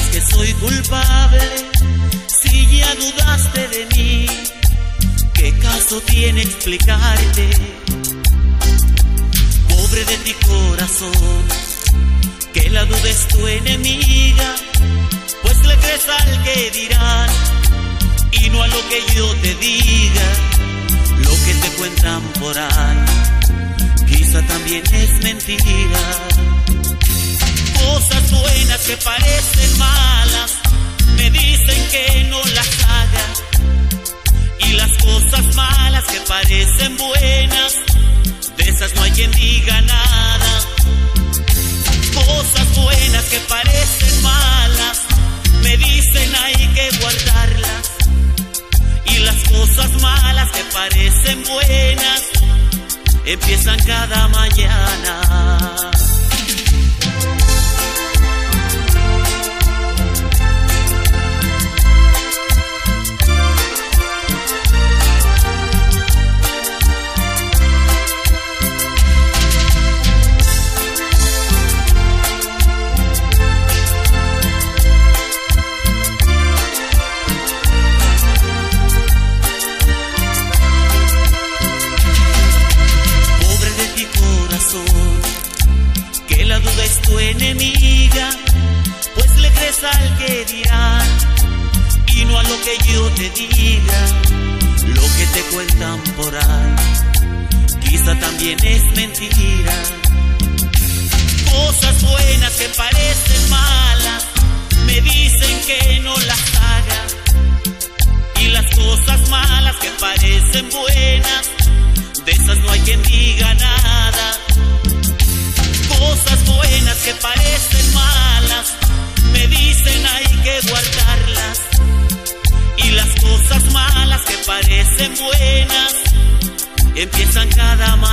digas que soy culpable, si ya dudaste de mí, ¿qué caso tiene explicarte? Pobre de ti corazón, que la duda es tu enemiga, pues le crees al que dirán y no a lo que yo te diga. Lo que te cuentan por ahí quizá también es mentira. Cosas buenas que parecen malas me dicen que no las haga, y las cosas malas que parecen buenas, de esas no hay quien diga nada. Cosas buenas que parecen malas me dicen hay que guardarlas, y las cosas malas que parecen buenas empiezan cada mañana. Que la duda es tu enemiga, pues le crees al que dirán y no a lo que yo te diga. Lo que te cuentan por ahí quizá también es mentira. Cosas buenas que parecen malas me dicen que no las haga, y las cosas malas que parecen buenas, de esas no hay quien diga nada. Cosas buenas que parecen malas me dicen hay que guardarlas, y las cosas malas que parecen buenas empiezan cada mañana.